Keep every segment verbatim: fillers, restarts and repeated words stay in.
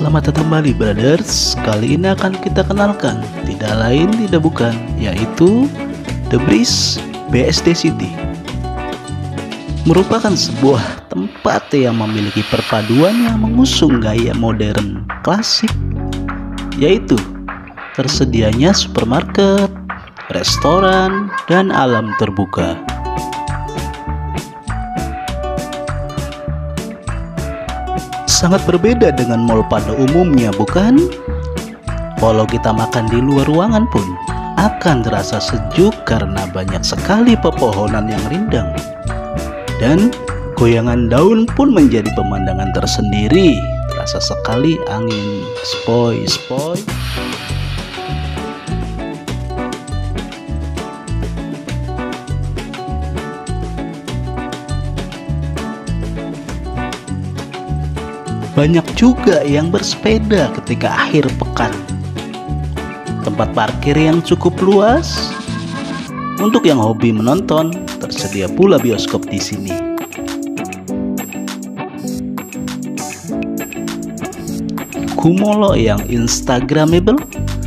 Selamat datang kembali brothers. Kali ini akan kita kenalkan tidak lain tidak bukan yaitu The Breeze B S D City. Merupakan sebuah tempat yang memiliki perpaduan yang mengusung gaya modern klasik, yaitu tersedianya supermarket, restoran, dan alam terbuka. Sangat berbeda dengan mall pada umumnya, bukan? Walau kita makan di luar ruangan pun akan terasa sejuk karena banyak sekali pepohonan yang rindang. Dan goyangan daun pun menjadi pemandangan tersendiri. Terasa sekali angin spoi-spoi. Banyak juga yang bersepeda ketika akhir pekan. Tempat parkir yang cukup luas. Untuk yang hobi menonton, tersedia pula bioskop di sini. Kumolo yang instagramable.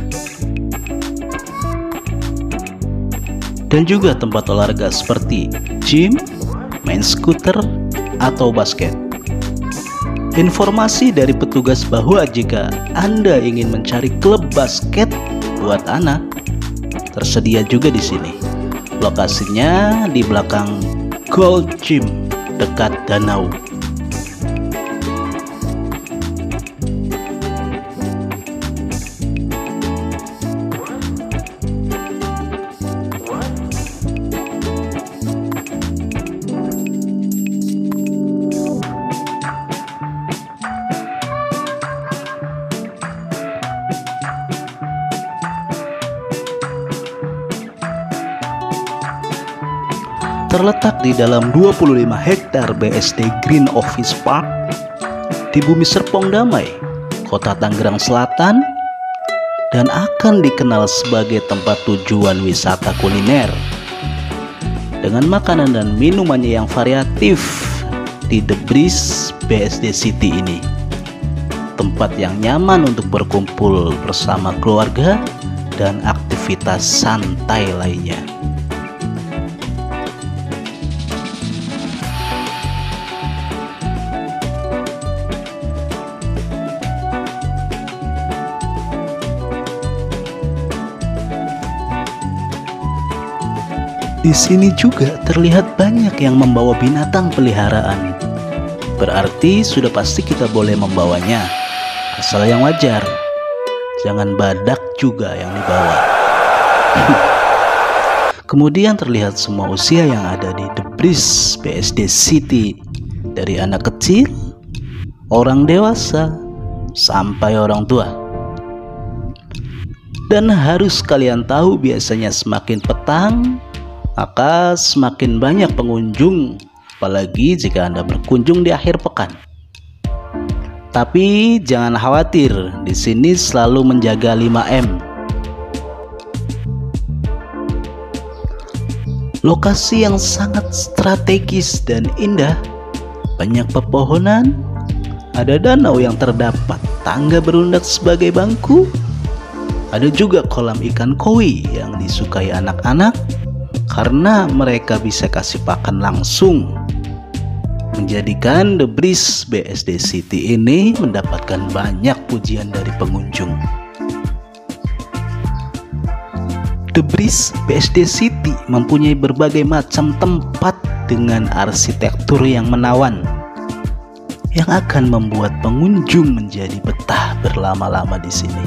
Dan juga tempat olahraga seperti gym, main skuter, atau basket. Informasi dari petugas bahwa jika Anda ingin mencari klub basket buat anak, tersedia juga di sini. Lokasinya di belakang Gold Gym dekat danau. Terletak di dalam dua puluh lima hektar B S D Green Office Park di Bumi Serpong Damai, Kota Tangerang Selatan, dan akan dikenal sebagai tempat tujuan wisata kuliner dengan makanan dan minumannya yang variatif. Di The Breeze B S D City ini tempat yang nyaman untuk berkumpul bersama keluarga dan aktivitas santai lainnya. Di sini juga terlihat banyak yang membawa binatang peliharaan. Berarti sudah pasti kita boleh membawanya, asal yang wajar. Jangan badak juga yang dibawa. Kemudian terlihat semua usia yang ada di The Breeze B S D City, dari anak kecil, orang dewasa, sampai orang tua. Dan harus kalian tahu, biasanya semakin petang maka semakin banyak pengunjung, apalagi jika Anda berkunjung di akhir pekan. Tapi jangan khawatir, di sini selalu menjaga lima M. Lokasi yang sangat strategis dan indah, banyak pepohonan, ada danau yang terdapat tangga berundak sebagai bangku, ada juga kolam ikan koi yang disukai anak-anak karena mereka bisa kasih pakan langsung, menjadikan The Breeze B S D City ini mendapatkan banyak pujian dari pengunjung. The Breeze B S D City mempunyai berbagai macam tempat dengan arsitektur yang menawan, yang akan membuat pengunjung menjadi betah berlama-lama di sini.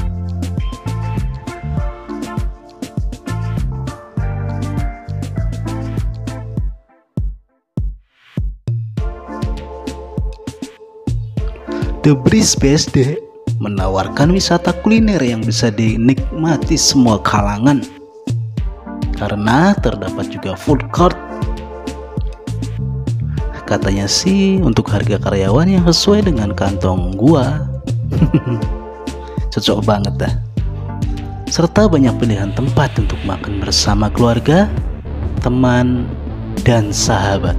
The Breeze B S D menawarkan wisata kuliner yang bisa dinikmati semua kalangan, karena terdapat juga food court. Katanya sih untuk harga karyawan yang sesuai dengan kantong gua. Cocok banget dah. Serta banyak pilihan tempat untuk makan bersama keluarga, teman, dan sahabat.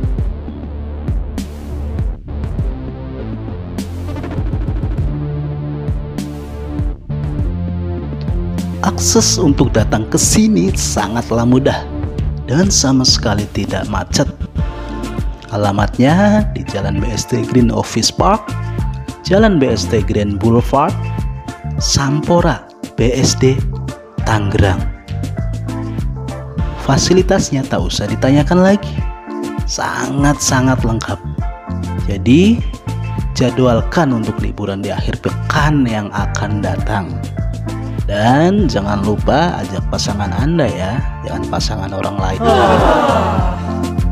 Akses untuk datang ke sini sangatlah mudah dan sama sekali tidak macet. Alamatnya di Jalan B S D Green Office Park, Jalan B S D Grand Boulevard, Sampora, B S D, Tangerang. Fasilitasnya tak usah ditanyakan lagi, sangat-sangat lengkap. Jadi jadwalkan untuk liburan di akhir pekan yang akan datang. Dan jangan lupa ajak pasangan Anda ya, jangan pasangan orang lain.